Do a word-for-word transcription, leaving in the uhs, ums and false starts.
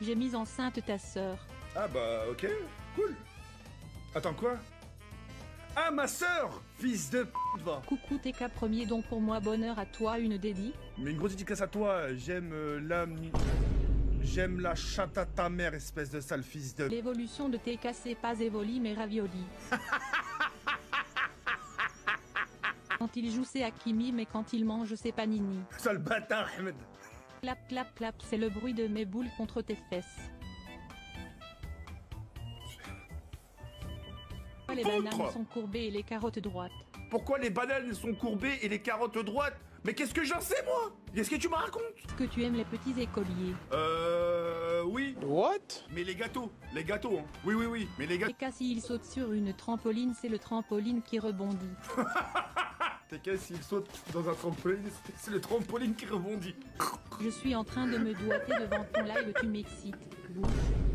J'ai mis enceinte ta sœur. Ah bah ok, cool. Attends quoi? Ah ma sœur, fils de p***, va. Coucou T K, premier don pour moi, bonheur à toi, une dédie. Mais une grosse dédicace à toi, j'aime euh, l'âme... J'aime la chatte à ta mère, espèce de sale fils de... L'évolution de T K, c'est pas évoli mais ravioli. Quand il joue c'est Hakimi, mais quand il mange c'est Panini. Sale bâtard, Ahmed. Clap clap clap, c'est le bruit de mes boules contre tes fesses. Les bananes sont courbées et les carottes droites. Pourquoi les bananes sont courbées et les carottes droites? Mais qu'est-ce que j'en sais, moi? Qu'est-ce que tu me racontes? Est-ce que tu aimes les petits écoliers? Euh... Oui. What? Mais les gâteaux, les gâteaux, hein. Oui, oui, oui, mais les gâteaux... T K, s'il saute sur une trampoline, c'est le trampoline qui rebondit. T K, s'il saute dans un trampoline, c'est le trampoline qui rebondit. Je suis en train de me doiter devant ton live, tu m'excites. Bouh.